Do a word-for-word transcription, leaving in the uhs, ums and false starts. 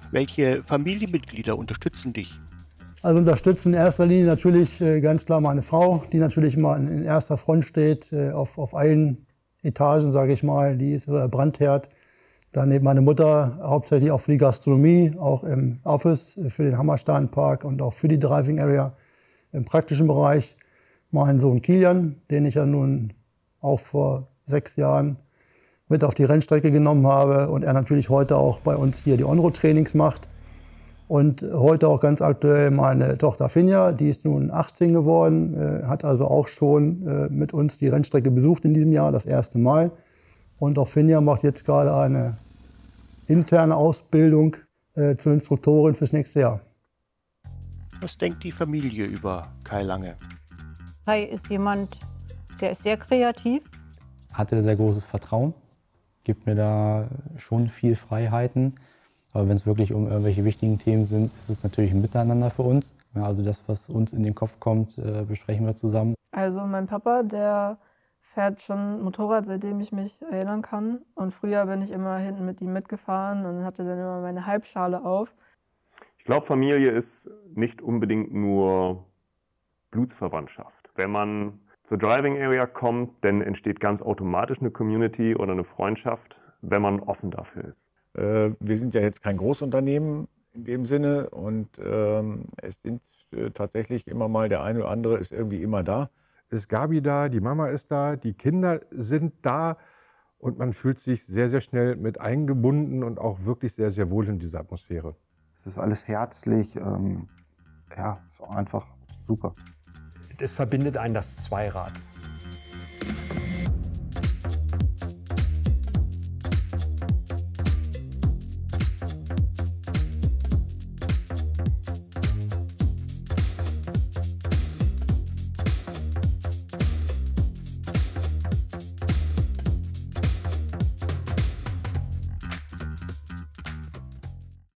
Welche Familienmitglieder unterstützen dich? Also unterstützen in erster Linie natürlich äh, ganz klar meine Frau, die natürlich immer in, in erster Front steht, äh, auf, auf allen Etagen, sage ich mal. Die ist so der Brandherd. Dann eben meine Mutter hauptsächlich auch für die Gastronomie, auch im Office, für den Hammersteinpark und auch für die Driving Area im praktischen Bereich. Mein Sohn Kilian, den ich ja nun auch vor sechs Jahren mit auf die Rennstrecke genommen habe und er natürlich heute auch bei uns hier die On-Road-Trainings macht. Und heute auch ganz aktuell meine Tochter Finja, die ist nun achtzehn geworden, äh, hat also auch schon äh, mit uns die Rennstrecke besucht in diesem Jahr, das erste Mal. Und auch Finja macht jetzt gerade eine interne Ausbildung äh, zur Instruktorin fürs nächste Jahr. Was denkt die Familie über Kai Lange? Kai ist jemand, der ist sehr kreativ. Hatte sehr großes Vertrauen, gibt mir da schon viel Freiheiten. Aber wenn es wirklich um irgendwelche wichtigen Themen sind, ist es natürlich ein Miteinander für uns. Ja, also das, was uns in den Kopf kommt, äh, besprechen wir zusammen. Also mein Papa, der fährt schon Motorrad, seitdem ich mich erinnern kann. Und früher bin ich immer hinten mit ihm mitgefahren und hatte dann immer meine Halbschale auf. Ich glaube, Familie ist nicht unbedingt nur Blutsverwandtschaft. Wenn man zur Driving Area kommt, dann entsteht ganz automatisch eine Community oder eine Freundschaft, wenn man offen dafür ist. Wir sind ja jetzt kein Großunternehmen in dem Sinne und ähm, es sind äh, tatsächlich immer mal, der eine oder andere ist irgendwie immer da. Ist Gabi da, die Mama ist da, die Kinder sind da und man fühlt sich sehr, sehr schnell mit eingebunden und auch wirklich sehr, sehr wohl in dieser Atmosphäre. Es ist alles herzlich, ähm, ja, ist einfach super. Es verbindet einen das Zweirad.